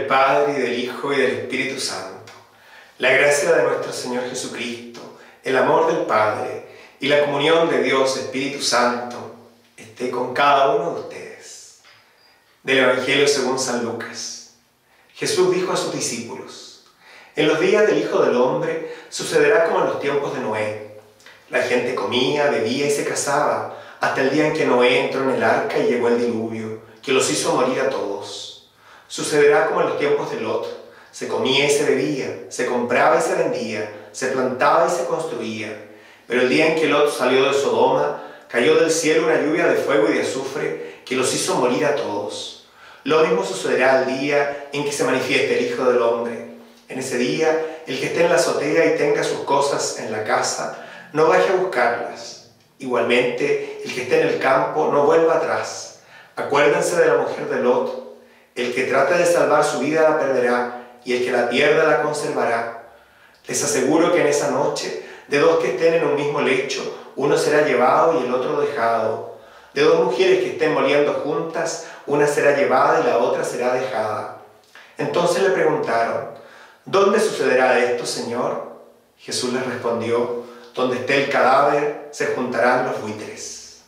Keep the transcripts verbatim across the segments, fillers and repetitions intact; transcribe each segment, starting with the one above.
Padre, y del Hijo, y del Espíritu Santo. La gracia de nuestro Señor Jesucristo, el amor del Padre, y la comunión de Dios Espíritu Santo, esté con cada uno de ustedes. Del Evangelio según San Lucas. Jesús dijo a sus discípulos: en los días del Hijo del Hombre sucederá como en los tiempos de Noé. La gente comía, bebía y se casaba, hasta el día en que Noé entró en el arca y llegó el diluvio, que los hizo morir a todos. Sucederá como en los tiempos de Lot. Se comía y se bebía, se compraba y se vendía, se plantaba y se construía. Pero el día en que Lot salió de Sodoma, cayó del cielo una lluvia de fuego y de azufre que los hizo morir a todos. Lo mismo sucederá el día en que se manifieste el Hijo del Hombre. En ese día, el que esté en la azotea y tenga sus cosas en la casa, no vaya a buscarlas. Igualmente, el que esté en el campo, no vuelva atrás. Acuérdense de la mujer de Lot. El que trate de salvar su vida la perderá, y el que la pierda la conservará. Les aseguro que en esa noche, de dos que estén en un mismo lecho, uno será llevado y el otro dejado. De dos mujeres que estén moliendo juntas, una será llevada y la otra será dejada. Entonces le preguntaron: ¿dónde sucederá esto, Señor? Jesús les respondió: donde esté el cadáver, se juntarán los buitres.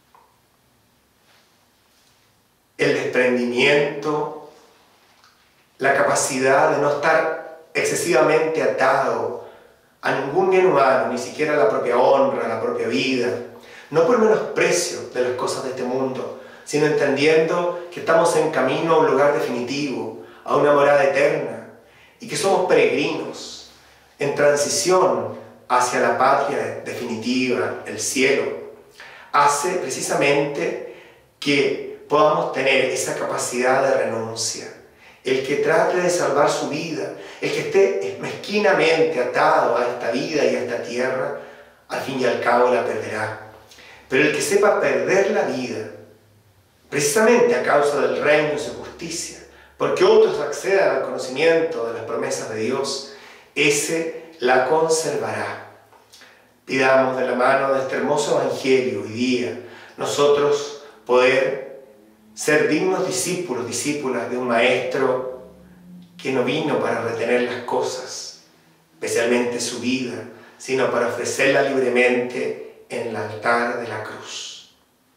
El desprendimiento, la capacidad de no estar excesivamente atado a ningún bien humano, ni siquiera a la propia honra, a la propia vida, no por menosprecio de las cosas de este mundo, sino entendiendo que estamos en camino a un lugar definitivo, a una morada eterna, y que somos peregrinos en transición hacia la patria definitiva, el cielo, hace precisamente que podamos tener esa capacidad de renuncia. El que trate de salvar su vida, el que esté mezquinamente atado a esta vida y a esta tierra, al fin y al cabo la perderá. Pero el que sepa perder la vida, precisamente a causa del reino y su justicia, porque otros accedan al conocimiento de las promesas de Dios, ese la conservará. Pidamos de la mano de este hermoso Evangelio hoy día nosotros poder ser dignos discípulos, discípulas de un Maestro que no vino para retener las cosas, especialmente su vida, sino para ofrecerla libremente en el altar de la cruz.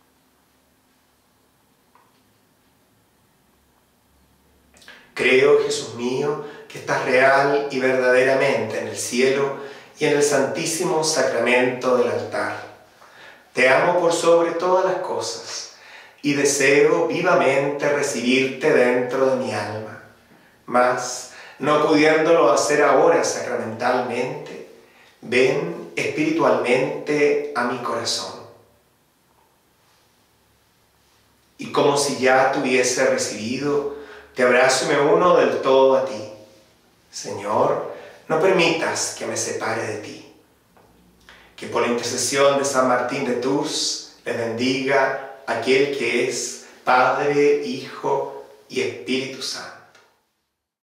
Creo, Jesús mío, que estás real y verdaderamente en el cielo y en el santísimo sacramento del altar. Te amo por sobre todas las cosas y deseo vivamente recibirte dentro de mi alma. Mas, no pudiéndolo hacer ahora sacramentalmente, ven espiritualmente a mi corazón. Y como si ya te hubiese recibido, te abrazo y me uno del todo a ti. Señor, no permitas que me separe de ti. Que por la intercesión de San Martín de Tours le bendiga aquel que es Padre, Hijo y Espíritu Santo.